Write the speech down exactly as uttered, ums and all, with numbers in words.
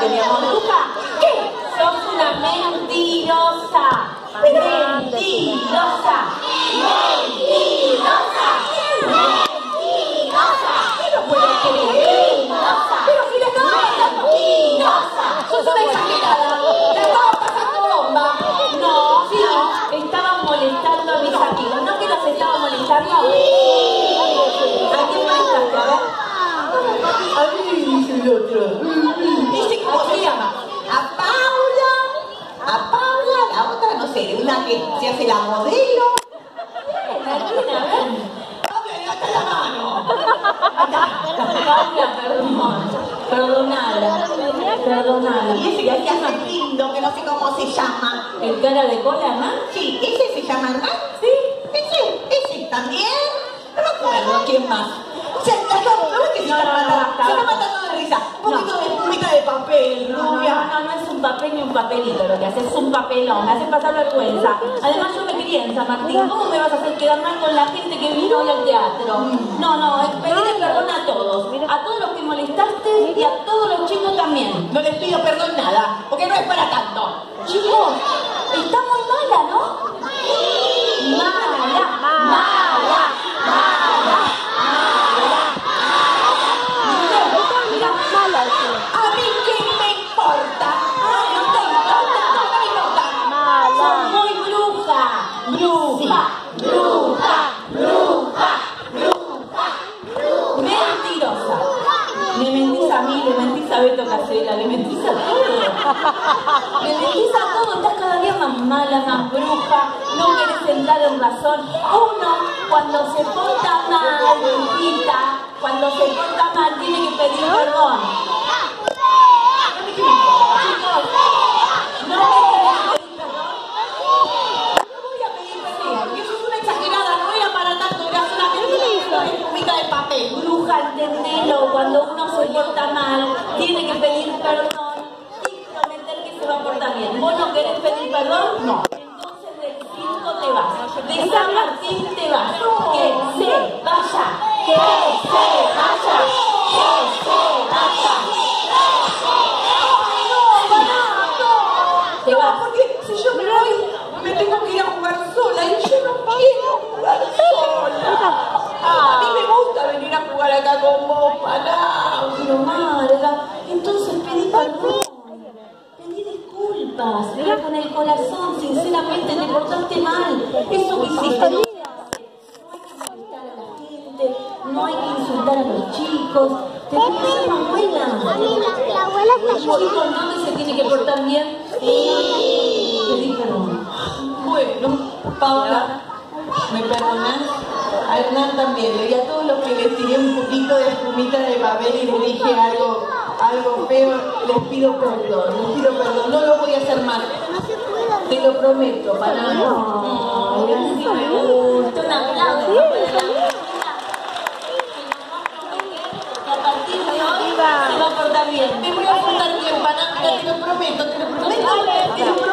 molestarte, mi amor. ¿Bruja? ¿Qué? Sos una mentirosa. Mentirosa. Mentirosa. Mentirosa. ¿Qué no puedo creer? Mentirosa. Pero si le estaba pasando. Mentirosa. Sos una exagerada. Le estaba pasando bomba. No, sí, no. Estaban molestando a mis amigos. ¿No que los estaba molestando? ¿A quién molestaste? A ver. A mí, dice el otro. Dice, ¿cómo se llama? A Paula. A Paula, la otra, no sé, una que se hace la modelo. Paula, levanta la mano. Paula, perdón. Perdonala. Perdonala. Y ese que hace lindo, que no sé cómo se llama. ¿El cara de cola, Hernán? Sí, ¿ese se llama Hernán? Sí. ¿Ese? ¿Ese también? No me acuerdo, ¿quién más? Se está matando de risa. Un poquito de espumita de papel, rubia. No, no, no es un papel ni un papelito. Lo que haces es un papelón. Me haces pasar vergüenza. Además, yo me quería en San Martín. ¿Cómo me vas a hacer quedar mal con la gente que vino hoy al teatro? No, no, pedirle perdón a todos. A todos los que molestaste y a todos los chicos también. No les pido perdón nada, porque no es para tanto. Chicos, está muy mala, ¿no? Mala, mala, mala, mala. A mí qué me importa. No te importa, no me importa. Mala. Sos muy bruja. Bruja, bruja, bruja, bruja, bruja. Mentirosa. Le mentís a mí, le mentís a Beto Casella, le mentís a todo. Le mentís a todo, estás cada día más mala, más bruja, no querés entrar en razón. Uno, cuando se porta mal, hijita, cuando se porta mal, tiene que pedir perdón. Chicos, ¿no me querés pedir perdón? No voy a pedir perdón, porque sos una exagerada, no era para tanto, era solamente una espumita de papel. Bruja, entendelo, cuando uno se porta mal, tiene que pedir perdón y prometer que se va a portar bien. ¿Vos no querés pedir perdón? No. Entonces del circo te vas, de San Martín te vas. Que se vaya, que se vaya, que se vaya. Te vas. Porque si yo me voy, me tengo que ir a jugar sola y yo no quiero jugar sola. A mí me gusta venir a jugar acá con vos, Paná. Pero Marga, entonces pedí perdón. Pedí disculpas. Pero con el corazón, sinceramente, te portaste mal. Eso que hiciste no se hace. No hay que insultar a la gente, no hay que insultar a los chicos. Te pido ser más buena. Los chicos, ¿dónde se tiene que portar bien? Pedí perdón. Bueno, Paula, ¿me perdonás? A Hernán también, y a todos los que les tiré un poquito de espumita de papel y les dije algo, algo feo, les pido perdón, les pido perdón, no lo voy a hacer más. Te lo prometo, para no. No, así me gusta, un aplauso para la vida. A partir de hoy se va a portar bien. Me voy a portar bien, para te lo prometo, te lo prometo, te lo prometo.